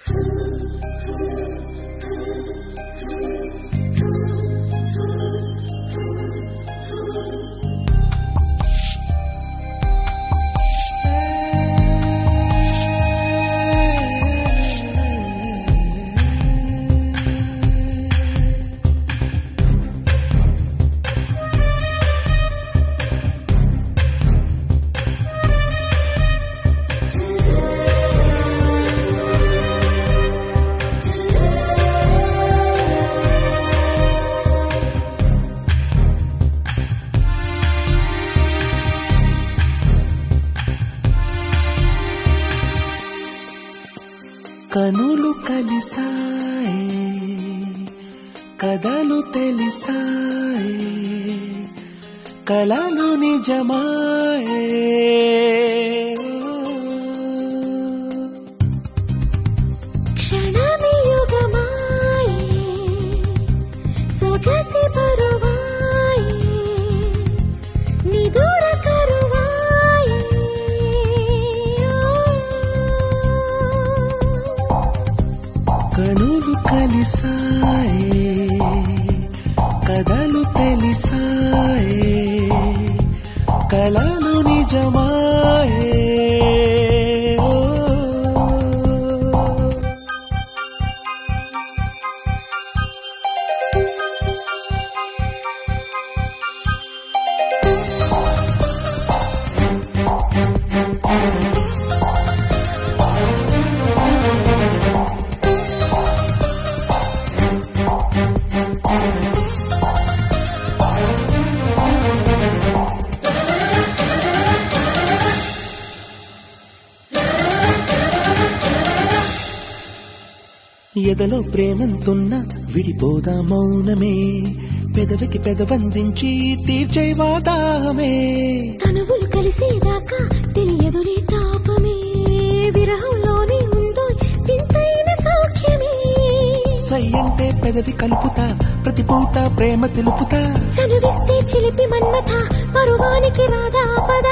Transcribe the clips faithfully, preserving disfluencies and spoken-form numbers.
కనులు కలిసాయే కథలు తెలిసాయే కలలు నిజమాయే క్షణమి యుగమాయే సొగసి బరువాయే నిదుర కరువాయే కనులు కలిసాయే కథలు తెలిసాయే కలలు నిజమాయే ఎదలో ప్రేమంతున్న విడిపోదా మౌనమే పెదవికి పెదవందించి తీర్చే వాదామే తనువులు కలిసేదాకా తెలియదులే తాపమే విరహంలోనే ఉందో వింతైన సౌఖ్యమే సై అంటే పెదవి కలుపుతా ప్రతి పూట ప్రేమ తెలుపుతా చనువిస్తే చిలిపి మన్మథ పరువానికి రాదా పదా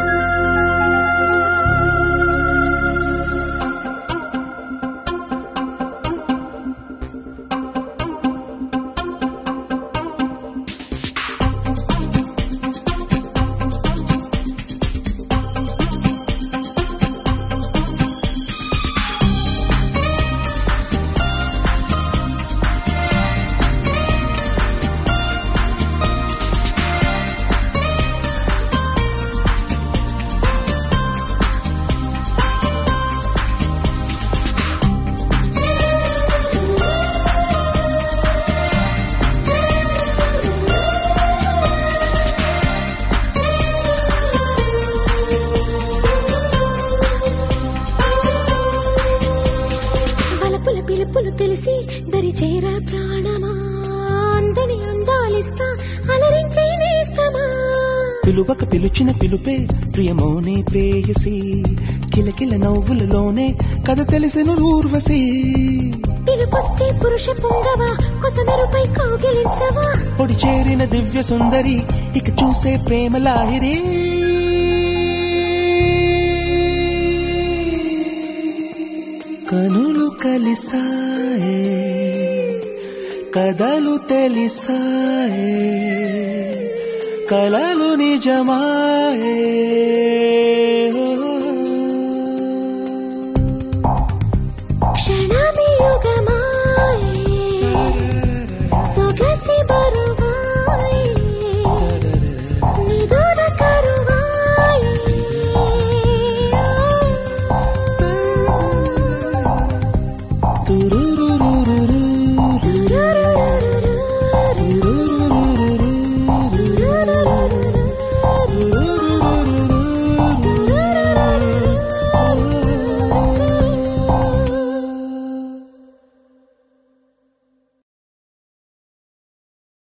పిలుపులు తెలిసి దరి చేరా ప్రాణమా అందని అందాలిస్తా అలరించే నేస్తమా పిలువక పిలుచిన పిలుపే ప్రియమోనే ప్రేయసి కిలకిల నవ్వులలోనే కథ తెలిసిన ఊర్వశి పిలుపొస్తే పురుష పొంగవా కొసమెరుపై కౌగిలించవా పొడి చేరిన దివ్య సుందరి ఇక చూసే ప్రేమ లాహిరి కనులు కలిసాయే కథలు తెలిసాయే కలలు నిజమాయే